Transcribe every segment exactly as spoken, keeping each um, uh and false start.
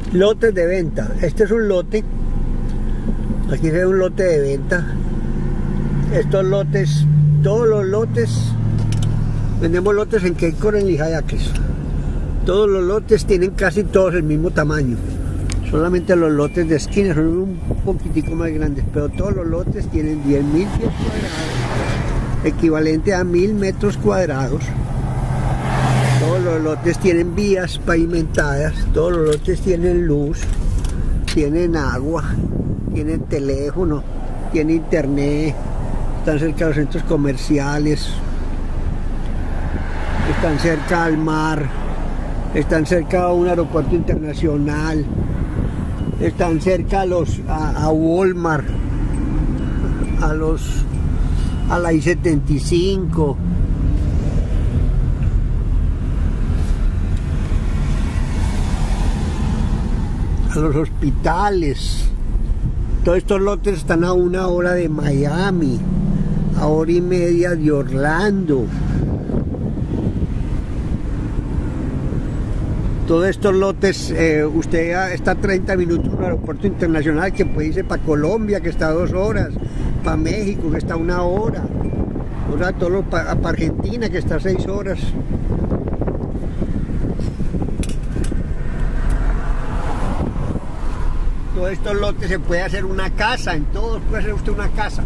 Lotes de venta. Este es un lote. Aquí se ve un lote de venta. Estos lotes, todos los lotes, vendemos lotes en Keikor, en Lijayakis. Todos los lotes tienen casi todos el mismo tamaño. Solamente los lotes de esquina son un poquitico más grandes, pero todos los lotes tienen diez mil pies cuadrados, equivalente a mil metros cuadrados. Todos los lotes tienen vías pavimentadas, todos los lotes tienen luz, tienen agua, tienen teléfono, tienen internet, están cerca de los centros comerciales, están cerca al mar, están cerca a un aeropuerto internacional, están cerca a los a, a Walmart, a los a la I setenta y cinco, a los hospitales. Todos estos lotes están a una hora de Miami, a hora y media de Orlando. Todos estos lotes, eh, usted está a treinta minutos en un aeropuerto internacional, que puede irse para Colombia, que está a dos horas, para México, que está a una hora, o sea, todo para pa Argentina, que está a seis horas. Todos estos lotes se puede hacer una casa, en todos puede hacer usted una casa.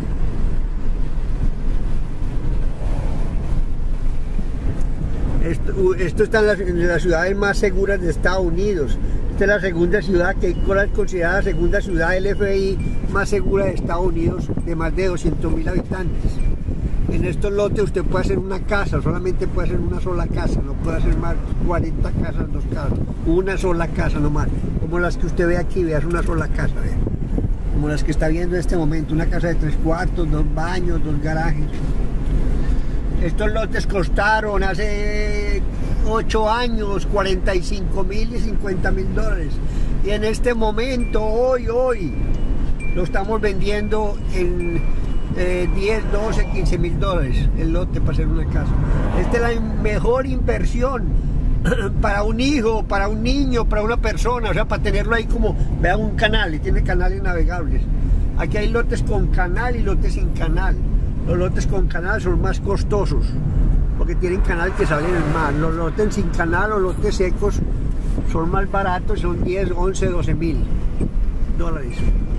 Esto, esto está en las, en las ciudades más seguras de Estados Unidos. Esta es la segunda ciudad, que es considerada la segunda ciudad L F I más segura de Estados Unidos, de más de doscientos mil habitantes. En estos lotes usted puede hacer una casa, solamente puede hacer una sola casa, no puede hacer más cuarenta casas, dos casas, una sola casa nomás, como las que usted ve aquí, vea, es una sola casa, vea, como las que está viendo en este momento, una casa de tres cuartos, dos baños, dos garajes. Estos lotes costaron hace ocho años cuarenta y cinco mil y cincuenta mil dólares, y en este momento, hoy, hoy, lo estamos vendiendo en eh, diez, doce, quince mil dólares el lote para hacer una casa. Esta es la mejor inversión para un hijo, para un niño, para una persona, o sea, para tenerlo ahí como, vean, un canal, y tiene canales navegables. Aquí hay lotes con canal y lotes sin canal. Los lotes con canal son más costosos, porque tienen canal que sale en el mar. Los lotes sin canal o lotes secos son más baratos, son diez, once, doce mil dólares.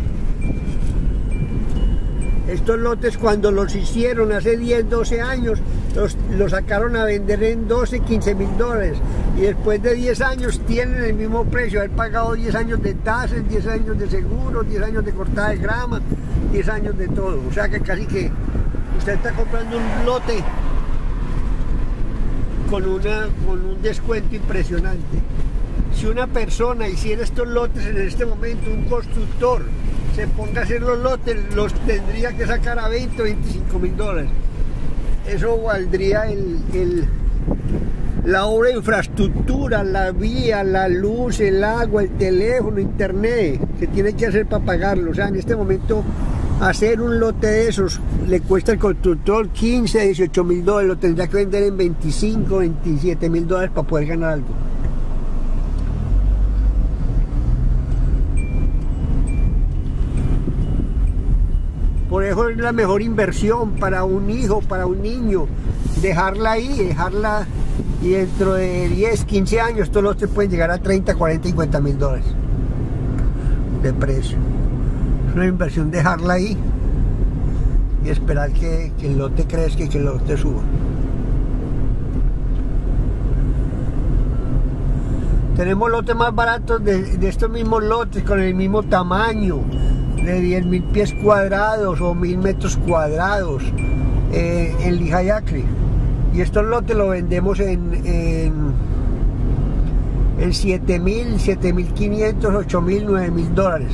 Estos lotes, cuando los hicieron hace diez, doce años, los, los sacaron a vender en doce, quince mil dólares, y después de diez años tienen el mismo precio, haber pagado diez años de tasas, diez años de seguros, diez años de cortada de grama, diez años de todo. O sea que casi que usted está comprando un lote con, una, con un descuento impresionante. Si una persona hiciera estos lotes en este momento, un constructor se ponga a hacer los lotes, los tendría que sacar a veinte, veinticinco mil dólares. Eso valdría el, el, la obra de infraestructura, la vía, la luz, el agua, el teléfono, internet, que tiene que hacer para pagarlo. O sea, en este momento hacer un lote de esos le cuesta al constructor quince, dieciocho mil dólares, lo tendría que vender en veinticinco, veintisiete mil dólares para poder ganar algo. Por eso es la mejor inversión para un hijo, para un niño, dejarla ahí, dejarla, y dentro de diez, quince años estos lotes pueden llegar a treinta, cuarenta, cincuenta mil dólares de precio. Es una inversión dejarla ahí y esperar que, que el lote crezca y que el lote suba. Tenemos lotes más baratos de, de estos mismos lotes, con el mismo tamaño, de diez mil pies cuadrados o mil metros cuadrados, eh, en Lijayakri. Y estos lotes los vendemos en, en, en siete mil, siete mil quinientos, ocho mil, nueve mil dólares.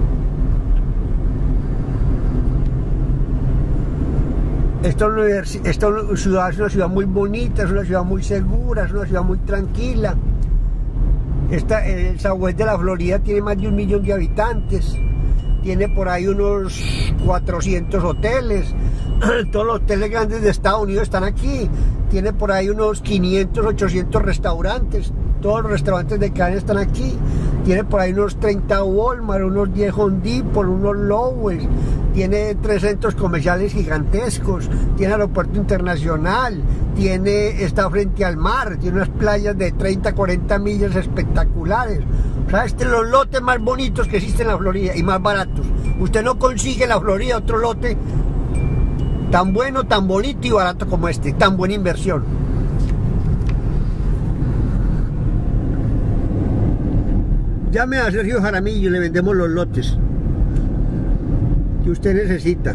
Esta, esta ciudad es una ciudad muy bonita, es una ciudad muy segura, es una ciudad muy tranquila. Esta, el Southwest de la Florida tiene más de un millón de habitantes. Tiene por ahí unos cuatrocientos hoteles. Todos los hoteles grandes de Estados Unidos están aquí. Tiene por ahí unos quinientos, ochocientos restaurantes. Todos los restaurantes de cadena están aquí. tiene por ahí unos treinta Walmart, unos diez Home Depot, unos Lowe's, tiene tres centros comerciales gigantescos, tiene aeropuerto internacional, tiene, está frente al mar, tiene unas playas de treinta, cuarenta millas espectaculares. O sea, este es los lotes más bonitos que existen en la Florida y más baratos. Usted no consigue en la Florida otro lote tan bueno, tan bonito y barato como este, tan buena inversión. Llame a Sergio Jaramillo y le vendemos los lotes que usted necesita.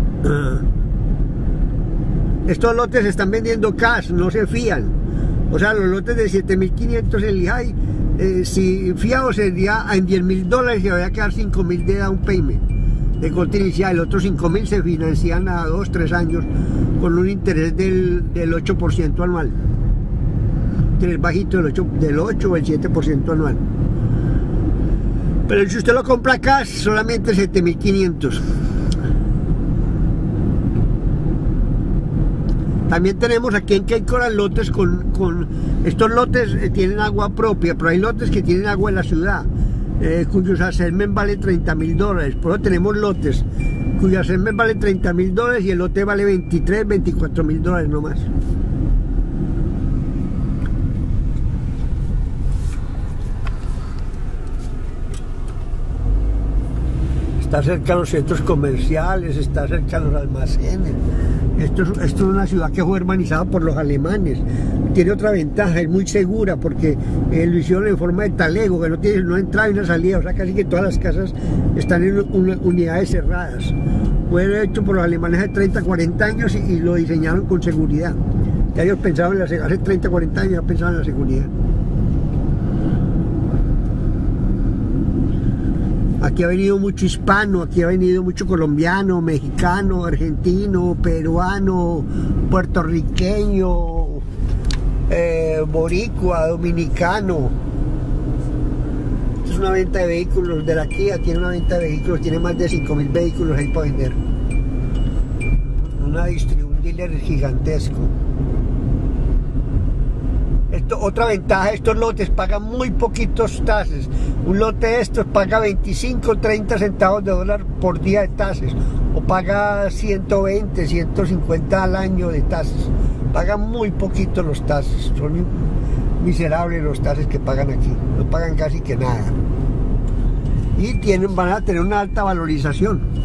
Estos lotes se están vendiendo cash, no se fían. O sea, los lotes de siete mil quinientos en Lehigh, eh, si fiado sería en diez mil dólares y había que dar cinco mil de down payment de corte inicial. Los otros cinco mil se financian a dos, tres años con un interés del, del ocho por ciento anual. Interés bajito del ocho, del ocho o el siete por ciento anual. Pero si usted lo compra cash, solamente siete mil quinientos. También tenemos aquí en Cape Coral lotes con, con estos lotes eh, tienen agua propia, pero hay lotes que tienen agua en la ciudad, eh, cuyos assessment vale treinta mil dólares. Por eso tenemos lotes cuyo assessment vale treinta mil dólares y el lote vale veintitrés, veinticuatro mil dólares no más. Está cerca de los centros comerciales, está cerca de los almacenes. Esto es, esto es una ciudad que fue urbanizada por los alemanes. Tiene otra ventaja, es muy segura porque eh, lo hicieron en forma de talego, que no tiene no entrada y una salida. O sea, casi que todas las casas están en un, unidades cerradas. Fue hecho por los alemanes hace treinta, cuarenta años y, y lo diseñaron con seguridad. Ya ellos pensaban en la seguridad, hace treinta, cuarenta años ya pensaban en la seguridad. Aquí ha venido mucho hispano, aquí ha venido mucho colombiano, mexicano, argentino, peruano, puertorriqueño, eh, boricua, dominicano. Esta es una venta de vehículos de la Kia, tiene una venta de vehículos, tiene más de cinco mil vehículos ahí para vender. Una distribución, un dealer gigantesco. Esto, otra ventaja, estos lotes pagan muy poquitos taxes. Un lote de estos paga veinticinco, treinta centavos de dólar por día de taxes, o paga ciento veinte, ciento cincuenta al año de taxes. Pagan muy poquitos los taxes, son miserables los taxes que pagan aquí, no pagan casi que nada. Y tienen, van a tener una alta valorización.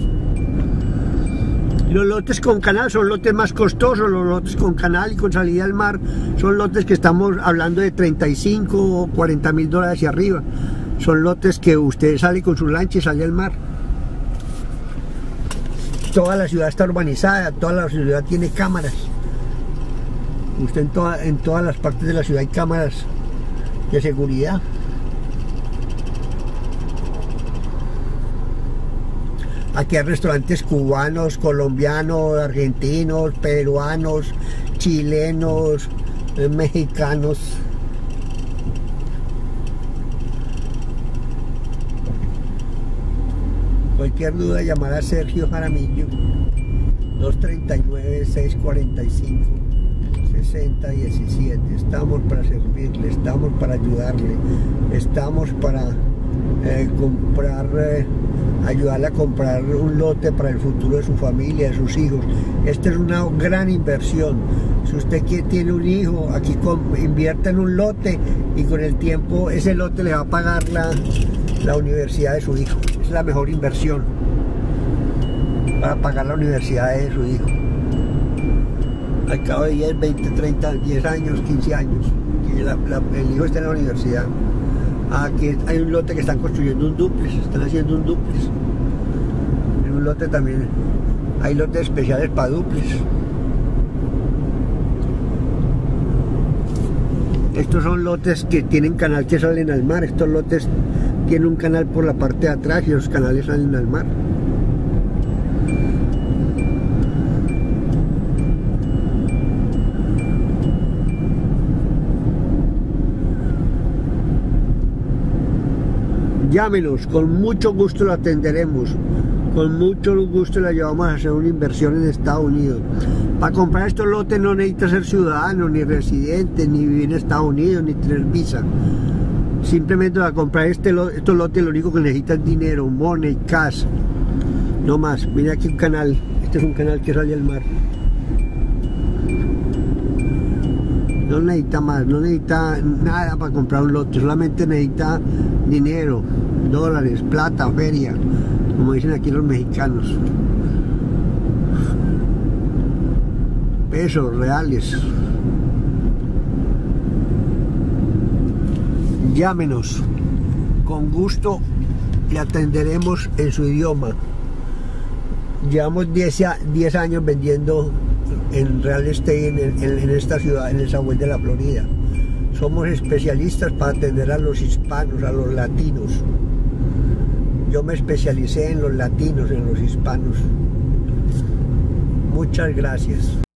Los lotes con canal son lotes más costosos, los lotes con canal y con salida al mar son lotes que estamos hablando de treinta y cinco o cuarenta mil dólares hacia arriba. Son lotes que usted sale con su lancha y sale al mar. Toda la ciudad está urbanizada, toda la ciudad tiene cámaras. Usted en, toda, en todas las partes de la ciudad hay cámaras de seguridad. Aquí hay restaurantes cubanos, colombianos, argentinos, peruanos, chilenos, eh, mexicanos. Cualquier duda, llamar a Sergio Jaramillo, dos tres nueve, seis cuatro cinco, seis cero uno siete. Estamos para servirle, estamos para ayudarle, estamos para eh, comprar... Eh, ayudarle a comprar un lote para el futuro de su familia, de sus hijos. Esta es una gran inversión. Si usted tiene un hijo, aquí invierta en un lote y con el tiempo ese lote le va a pagar la, la universidad de su hijo. Es la mejor inversión para pagar la universidad de su hijo. Al cabo de diez, veinte, treinta, diez años, quince años, que la, la, el hijo está en la universidad. Aquí hay un lote que están construyendo un dúplex, están haciendo un dúplex. En un lote también hay lotes especiales para dúplex. Estos son lotes que tienen canal que salen al mar. Estos lotes tienen un canal por la parte de atrás y los canales salen al mar. Llámenos, con mucho gusto lo atenderemos, con mucho gusto le ayudamos a hacer una inversión en Estados Unidos. Para comprar estos lotes no necesita ser ciudadano, ni residente, ni vivir en Estados Unidos, ni tener visa. Simplemente para comprar este lo, estos lotes lo único que necesitas es dinero, money, cash. No más. Mira aquí un canal. Este es un canal que sale al mar. No necesita más, no necesita nada para comprar un lote, solamente necesita dinero, dólares, plata, feria, como dicen aquí los mexicanos. Pesos, reales. Llámenos, con gusto le atenderemos en su idioma. Llevamos diez años vendiendo en real estate en, en, en esta ciudad, en el Sahuel de la Florida. Somos especialistas para atender a los hispanos, a los latinos. Yo me especialicé en los latinos, en los hispanos. Muchas gracias.